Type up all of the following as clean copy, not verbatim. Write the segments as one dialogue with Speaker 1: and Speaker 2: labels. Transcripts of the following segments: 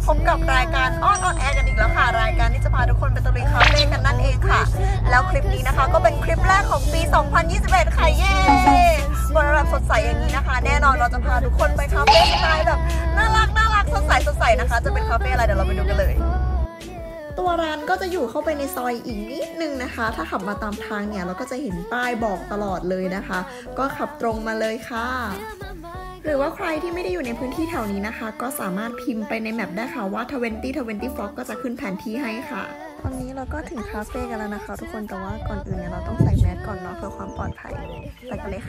Speaker 1: พบกับรายการออนแอร์กันอีกแล้วค่ะรายการที่จะพาทุกคนไปตะลุยคาเฟ่กันนั่นเองค่ะแล้วคลิปนี้นะคะก็เป็นคลิปแรกของปี 2021 ค่ะเย้วันรับสดใสอย่างนี้นะคะแน่นอนเราจะพาทุกคนไปคาเฟ่สไตล์แบบน่ารักสดใสนะคะจะเป็นคาเฟ่อะไรเดี๋ยวเราไปดูกันเลยตัวร้านก็จะอยู่เข้าไปในซอยอีกนิดนึงนะคะถ้าขับมาตามทางเนี่ยเราก็จะเห็นป้ายบอกตลอดเลยนะคะก็ขับตรงมาเลยค่ะหรือว่าใครที่ไม่ได้อยู่ในพื้นที่แถวนี้นะคะก็สามารถพิมพ์ไปในแมปได้ค่ะว่า2020 Vlog ก็จะขึ้นแผนที่ให้ค่ะตอนนี้เราก็ถึงคาเฟ่กันแล้วนะคะทุกคนแต่ว่าก่อนอื่นเนี่ยเราต้องใส่แมสก่อนเนาะเพื่อความปลอดภัยไปกันเลยค่ะ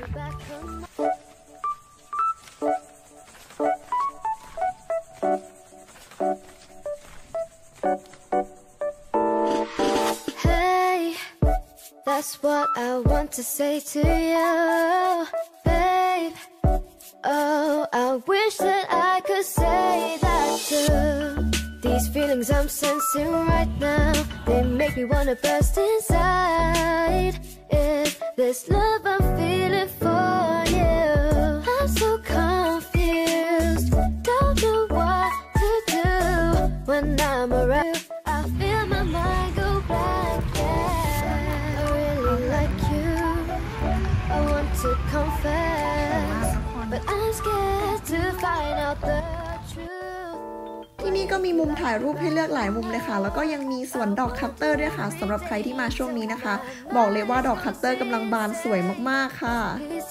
Speaker 2: That's what I want to say to you, babe. Oh, I wish that I could say that too. These feelings I'm sensing right now, they make me wanna burst inside. If this love I'm feeling for you, I'm so confused, don't know what to do when I'm around you. I feel my mind go blank, yeah. I really like you, I want to confess, but I'm scared to find out the truth. ที่นี่ก็มีมุมถ่ายรูปให้เลือกหลายมุมเลยค่ะแล้วก็ยังมีสวนดอกคัตเตอร์ด้วยค่ะสำหรับใครที่มาช่วงนี้นะคะบอกเลยว่าดอกคัตเตอร์กำลังบานสวยมากๆค่ะ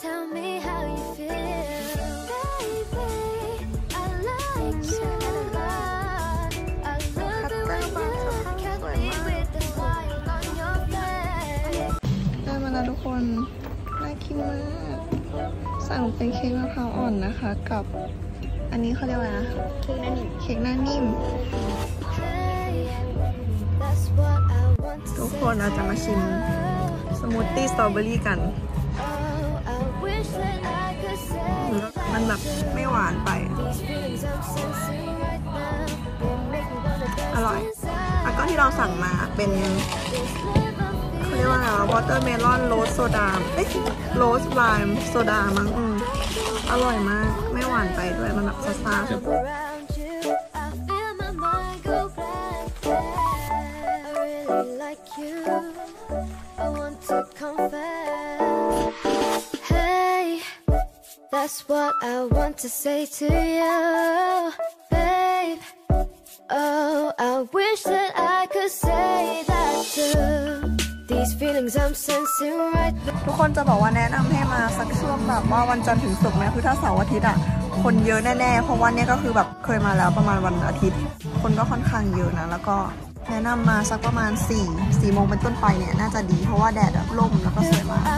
Speaker 2: ได้มาแล้วทุกคนน่ากินมากสั่งเป็นเค้กมะพร้าวอ่อนนะคะกับอันนี้เขาเรียกว่าเค้กหน้านิ่มทุกคนเราจะมาชิมสมูทตี้สตรอเบอรี่กันมันแบบไม่หวานไปอร่อยแล้วก็ที่เราสั่งมาเป็นเขาเรียกว่าอะไรวอเตอร์เมลอนโรสโซดาโรสไลม์โซดามั้งอร่อยมากไม่หวานไปด้วยมันแบบซ่าๆคือThat's what I want to say to you, babe. Oh, I wish that I could say that too. These feelings I'm sensing right now. ทุกคนจะบอกว่าแนะนำให้มาสักช่วงแบบว่าวันจันทร์ถึงศุกร์นะคือถ้าเสาร์อาทิตย์อ่ะคนเยอะแน่ๆเพราะวันนี้ก็คือแบบเคยมาแล้วประมาณวันอาทิตย์คนก็ค่อนข้างเยอะนะแล้วก็แนะนำมาสักประมาณ4 โมงเป็นต้นไปเนี่ยน่าจะดีเพราะว่าแดดแบบร่มแล้วก็สวยมาก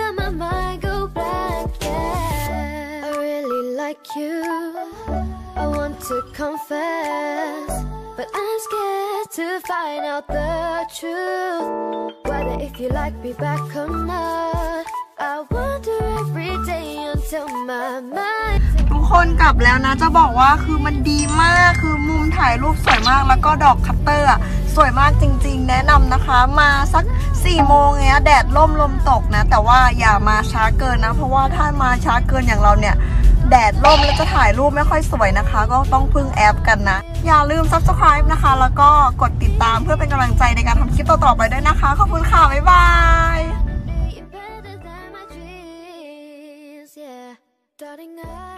Speaker 2: Like you, I want to confess, but I'm scared to find out the truth. Whether if you like me back or not, I wonder every day until my mind. ทุกคนกลับแล้วนะจะบอกว่าคือมันดีมากคือมุมถ่ายรูปสวยมากแล้วก็ดอกคัตเตอร์อ่ะสวยมากจริงๆแนะนำนะคะมาสัก4 โมงเงี้ยแดดร่มลมตกนะแต่ว่าอย่ามาช้าเกินนะเพราะว่าถ้ามาช้าเกินอย่างเราเนี่ยแดดร่มแล้วจะถ่ายรูปไม่ค่อยสวยนะคะก็ต้องพึ่งแอปกันนะอย่าลืม Subscribe นะคะแล้วก็กดติดตามเพื่อเป็นกำลังใจในการทำคลิปต่อๆไปด้วยนะคะขอบคุณค่ะบ๊ายบาย